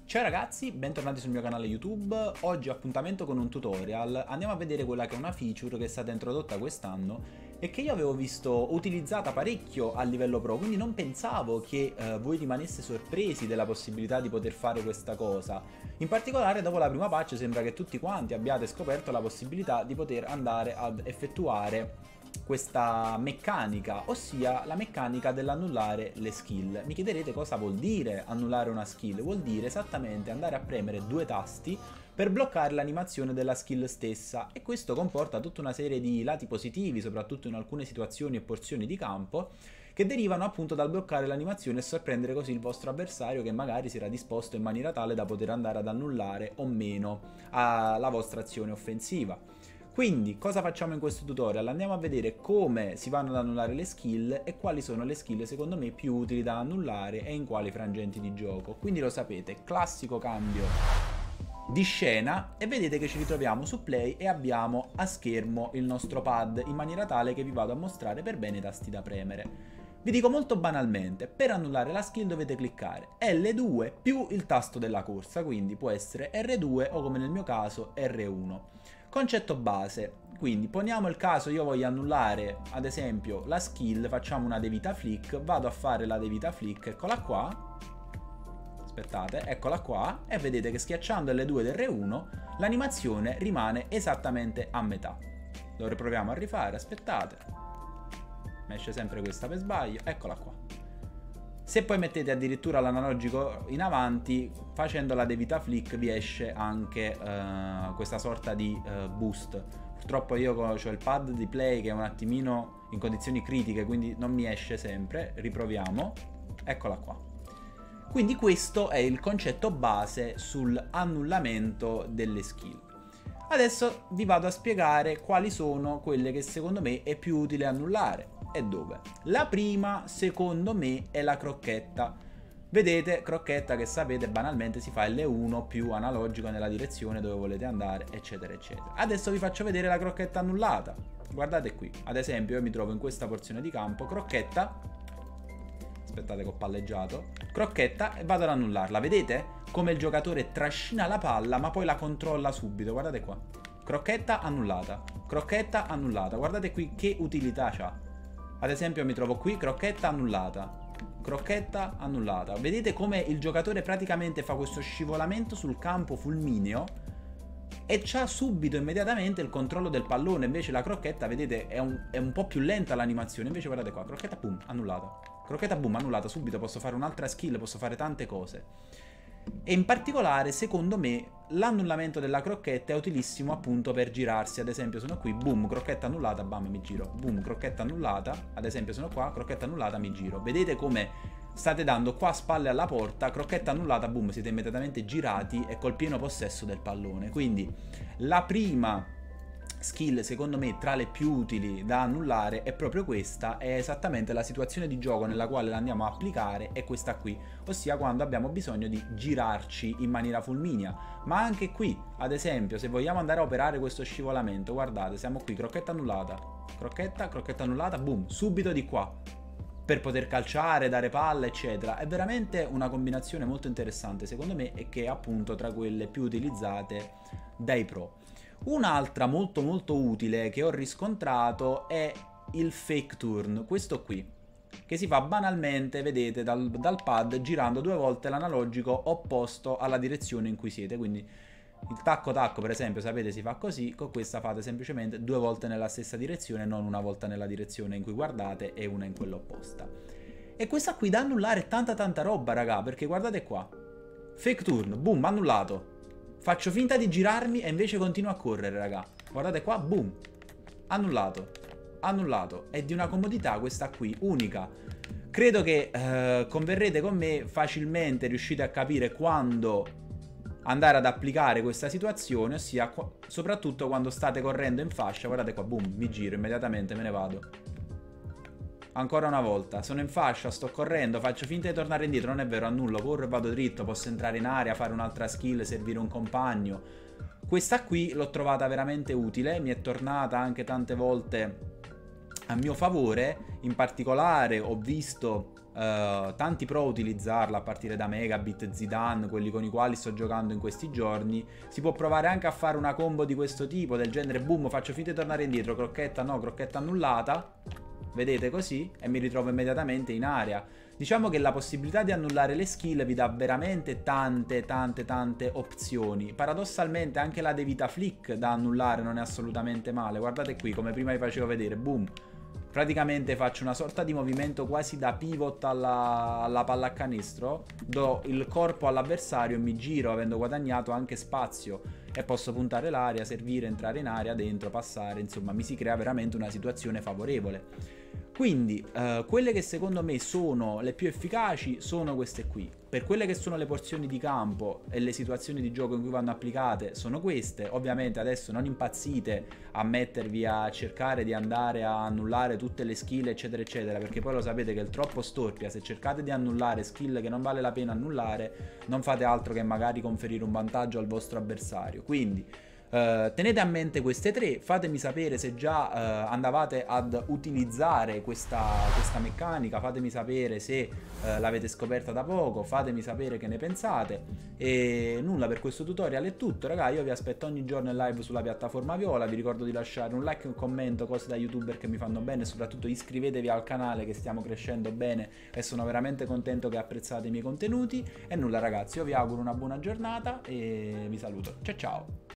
Ciao ragazzi, bentornati sul mio canale YouTube. Oggi ho appuntamento con un tutorial. Andiamo a vedere quella che è una feature che è stata introdotta quest'anno e che io avevo visto utilizzata parecchio a livello pro, quindi non pensavo che voi rimaneste sorpresi della possibilità di poter fare questa cosa. In particolare dopo la prima patch sembra che tutti quanti abbiate scoperto la possibilità di poter andare ad effettuare questa meccanica, ossia la meccanica dell'annullare le skill. Mi chiederete cosa vuol dire annullare una skill? Vuol dire esattamente andare a premere due tasti per bloccare l'animazione della skill stessa, e questo comporta tutta una serie di lati positivi, soprattutto in alcune situazioni e porzioni di campo, che derivano appunto dal bloccare l'animazione e sorprendere così il vostro avversario, che magari si era disposto in maniera tale da poter andare ad annullare o meno la vostra azione offensiva. Quindi cosa facciamo in questo tutorial? Andiamo a vedere come si vanno ad annullare le skill e quali sono le skill secondo me più utili da annullare e in quali frangenti di gioco. Quindi lo sapete, classico cambio di scena e vedete che ci ritroviamo su play e abbiamo a schermo il nostro pad, in maniera tale che vi vado a mostrare per bene i tasti da premere. Vi dico molto banalmente, per annullare la skill dovete cliccare L2 più il tasto della corsa, quindi può essere R2 o, come nel mio caso, R1. Concetto base, quindi poniamo il caso io voglio annullare ad esempio la skill, facciamo una Devita Flick, vado a fare la Devita Flick, eccola qua, aspettate, eccola qua, e vedete che schiacciando L2 ed R1 l'animazione rimane esattamente a metà. Lo riproviamo a rifare, aspettate, mi esce sempre questa per sbaglio, eccola qua. Se poi mettete addirittura l'analogico in avanti, facendo la Devita Flick vi esce anche questa sorta di boost. Purtroppo io ho il pad di play che è un attimino in condizioni critiche, quindi non mi esce sempre. Riproviamo, eccola qua. Quindi questo è il concetto base sull'annullamento delle skill. Adesso vi vado a spiegare quali sono quelle che secondo me è più utile annullare e dove. La prima secondo me è la crocchetta. Vedete, crocchetta che sapete banalmente si fa L1 più analogico nella direzione dove volete andare, eccetera eccetera. Adesso vi faccio vedere la crocchetta annullata. Guardate qui, ad esempio io mi trovo in questa porzione di campo, crocchetta, aspettate che ho palleggiato, crocchetta, e vado ad annullarla. Vedete come il giocatore trascina la palla ma poi la controlla subito, guardate qua. Crocchetta annullata, crocchetta annullata, guardate qui che utilità c'ha. Ad esempio mi trovo qui, crocchetta annullata, crocchetta annullata. Vedete come il giocatore praticamente fa questo scivolamento sul campo fulmineo e c'ha subito, immediatamente, il controllo del pallone. Invece la crocchetta, vedete, è un po' più lenta l'animazione. Invece guardate qua, crocchetta, boom, annullata. Crocchetta, boom, annullata, subito posso fare un'altra skill, posso fare tante cose. E in particolare, secondo me, l'annullamento della crocchetta è utilissimo appunto per girarsi. Ad esempio sono qui, boom, crocchetta annullata, bam, mi giro. Boom, crocchetta annullata, ad esempio sono qua, crocchetta annullata, mi giro. Vedete come state dando qua spalle alla porta, crocchetta annullata, boom, siete immediatamente girati e col pieno possesso del pallone. Quindi la prima skill secondo me tra le più utili da annullare è proprio questa, è esattamente la situazione di gioco nella quale la andiamo a applicare, è questa qui, ossia quando abbiamo bisogno di girarci in maniera fulminea. Ma anche qui, ad esempio, se vogliamo andare a operare questo scivolamento, guardate, siamo qui, crocchetta annullata, crocchetta, crocchetta annullata, boom, subito di qua, per poter calciare, dare palla, eccetera. È veramente una combinazione molto interessante secondo me, e che è appunto tra quelle più utilizzate dai pro. Un'altra molto molto utile che ho riscontrato è il fake turn, questo qui, che si fa banalmente, vedete, dal pad girando due volte l'analogico opposto alla direzione in cui siete. Quindi il tacco tacco, per esempio, sapete, si fa così, con questa fate semplicemente due volte nella stessa direzione, non una volta nella direzione in cui guardate e una in quella opposta. E questa qui da annullare è tanta roba, raga, perché guardate qua, fake turn, boom, annullato. Faccio finta di girarmi e invece continuo a correre, raga. Guardate qua, boom, annullato, annullato. È di una comodità questa qui, unica. Credo che converrete con me, facilmente riuscite a capire quando andare ad applicare questa situazione, ossia soprattutto quando state correndo in fascia. Guardate qua, boom, mi giro, immediatamente me ne vado. Ancora una volta, sono in fascia, sto correndo, faccio finta di tornare indietro, non è vero, annullo, corro e vado dritto, posso entrare in area, fare un'altra skill, servire un compagno. Questa qui l'ho trovata veramente utile, mi è tornata anche tante volte a mio favore. In particolare ho visto tanti pro utilizzarla, a partire da Megabit, Zidane, quelli con i quali sto giocando in questi giorni. Si può provare anche a fare una combo di questo tipo, del genere boom, faccio finta di tornare indietro, crocchetta no, crocchetta annullata, vedete così, e mi ritrovo immediatamente in area. Diciamo che la possibilità di annullare le skill vi dà veramente tante opzioni. Paradossalmente anche la devita flick da annullare non è assolutamente male. Guardate qui, come prima vi facevo vedere, boom. Praticamente faccio una sorta di movimento quasi da pivot alla pallacanestro, do il corpo all'avversario e mi giro avendo guadagnato anche spazio e posso puntare l'area, servire, entrare in area, dentro, passare, insomma mi si crea veramente una situazione favorevole. Quindi quelle che secondo me sono le più efficaci sono queste qui. Per quelle che sono le porzioni di campo e le situazioni di gioco in cui vanno applicate sono queste. Ovviamente adesso non impazzite a mettervi a cercare di andare a annullare tutte le skill eccetera eccetera, perché poi lo sapete che il troppo storpia. Se cercate di annullare skill che non vale la pena annullare, non fate altro che magari conferire un vantaggio al vostro avversario. Quindi tenete a mente queste tre, fatemi sapere se già andavate ad utilizzare questa meccanica, fatemi sapere se l'avete scoperta da poco, fatemi sapere che ne pensate. E nulla, per questo tutorial è tutto raga, io vi aspetto ogni giorno in live sulla piattaforma Viola, vi ricordo di lasciare un like e un commento, cose da youtuber che mi fanno bene, e soprattutto iscrivetevi al canale che stiamo crescendo bene e sono veramente contento che apprezzate i miei contenuti. E nulla ragazzi, io vi auguro una buona giornata e vi saluto, ciao ciao!